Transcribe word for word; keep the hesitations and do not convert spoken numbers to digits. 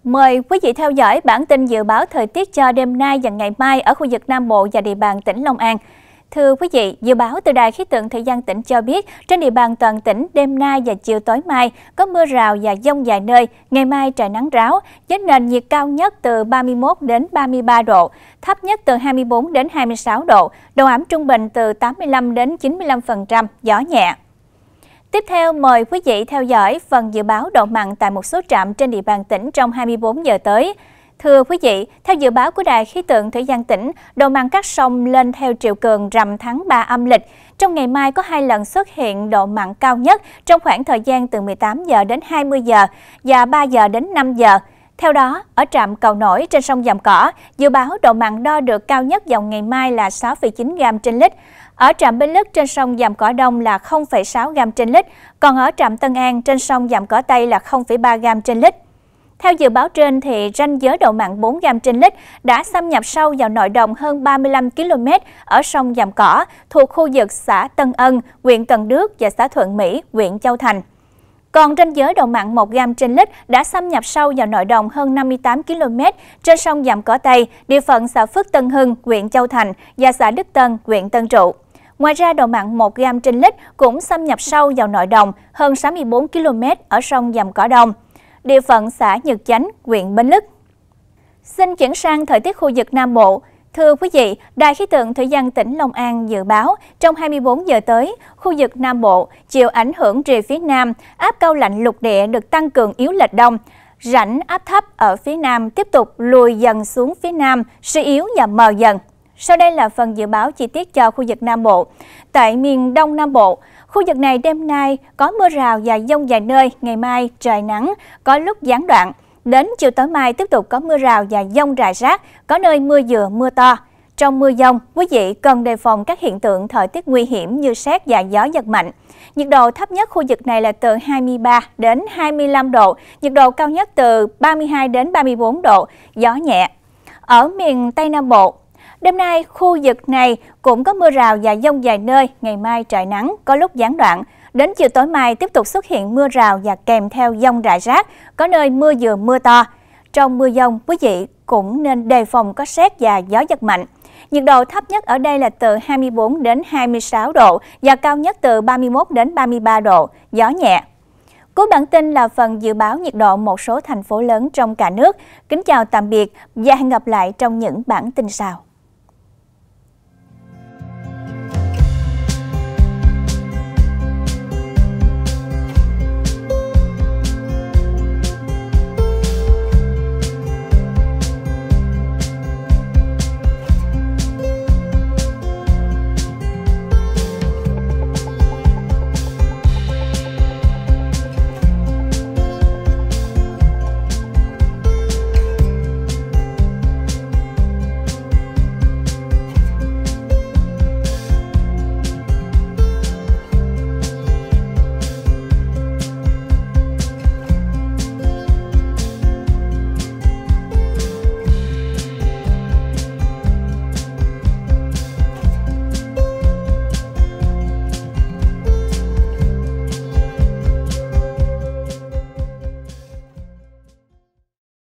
Mời quý vị theo dõi bản tin dự báo thời tiết cho đêm nay và ngày mai ở khu vực Nam Bộ và địa bàn tỉnh Long An. Thưa quý vị, dự báo từ Đài khí tượng thủy văn tỉnh cho biết, trên địa bàn toàn tỉnh đêm nay và chiều tối mai có mưa rào và dông vài nơi, ngày mai trời nắng ráo, với nền nhiệt cao nhất từ ba mươi mốt đến ba mươi ba độ, thấp nhất từ hai mươi bốn đến hai mươi sáu độ, độ ẩm trung bình từ tám mươi lăm đến chín mươi lăm phần trăm, gió nhẹ. Tiếp theo, mời quý vị theo dõi phần dự báo độ mặn tại một số trạm trên địa bàn tỉnh trong hai mươi bốn giờ tới. Thưa quý vị, theo dự báo của Đài khí tượng thủy văn tỉnh, độ mặn các sông lên theo triều cường rằm tháng ba âm lịch. Trong ngày mai có hai lần xuất hiện độ mặn cao nhất trong khoảng thời gian từ mười tám giờ đến hai mươi giờ và ba giờ đến năm giờ. Theo đó, ở trạm Cầu Nổi trên sông Vàm Cỏ, dự báo độ mặn đo được cao nhất vào ngày mai là sáu phẩy chín gam trên lít. Ở trạm Bến Lức trên sông Vàm Cỏ Đông là không phẩy sáu gam trên lít, còn ở trạm Tân An trên sông Vàm Cỏ Tây là không phẩy ba gam trên lít. Theo dự báo trên, thì ranh giới độ mặn bốn gam trên lít đã xâm nhập sâu vào nội đồng hơn ba mươi lăm ki lô mét ở sông Vàm Cỏ, thuộc khu vực xã Tân Ân, huyện Cần Đước và xã Thuận Mỹ, huyện Châu Thành. Còn ranh giới độ mặn một gam trên lít đã xâm nhập sâu vào nội đồng hơn năm mươi tám ki lô mét trên sông Vàm Cỏ Tây, địa phận xã Phước Tân Hưng, huyện Châu Thành và xã Đức Tân, huyện Tân Trụ. Ngoài ra, độ mặn một gam trên lít cũng xâm nhập sâu vào nội đồng hơn sáu mươi bốn ki lô mét ở sông Vàm Cỏ Đông, địa phận xã Nhật Chánh, huyện Bến Lức. Xin chuyển sang thời tiết khu vực Nam Bộ. Thưa quý vị, Đài khí tượng thủy văn tỉnh Long An dự báo trong hai mươi bốn giờ tới, khu vực Nam Bộ chịu ảnh hưởng rìa phía Nam, áp cao lạnh lục địa được tăng cường yếu lệch đông. Rãnh áp thấp ở phía Nam tiếp tục lùi dần xuống phía Nam, suy yếu và mờ dần. Sau đây là phần dự báo chi tiết cho khu vực Nam Bộ. Tại miền Đông Nam Bộ, khu vực này đêm nay có mưa rào và dông vài nơi, ngày mai trời nắng, có lúc gián đoạn. Đến chiều tối mai tiếp tục có mưa rào và dông rải rác, có nơi mưa vừa mưa to. Trong mưa dông, quý vị cần đề phòng các hiện tượng thời tiết nguy hiểm như sét và gió giật mạnh. Nhiệt độ thấp nhất khu vực này là từ hai mươi ba đến hai mươi lăm độ, nhiệt độ cao nhất từ ba mươi hai đến ba mươi bốn độ, gió nhẹ. Ở miền Tây Nam Bộ, đêm nay, khu vực này cũng có mưa rào và dông vài nơi, ngày mai trời nắng, có lúc gián đoạn. Đến chiều tối mai tiếp tục xuất hiện mưa rào và kèm theo dông rải rác, có nơi mưa vừa mưa to. Trong mưa dông, quý vị cũng nên đề phòng có sét và gió giật mạnh. Nhiệt độ thấp nhất ở đây là từ hai mươi bốn đến hai mươi sáu độ và cao nhất từ ba mươi mốt đến ba mươi ba độ, gió nhẹ. Cuối bản tin là phần dự báo nhiệt độ một số thành phố lớn trong cả nước. Kính chào tạm biệt và hẹn gặp lại trong những bản tin sau.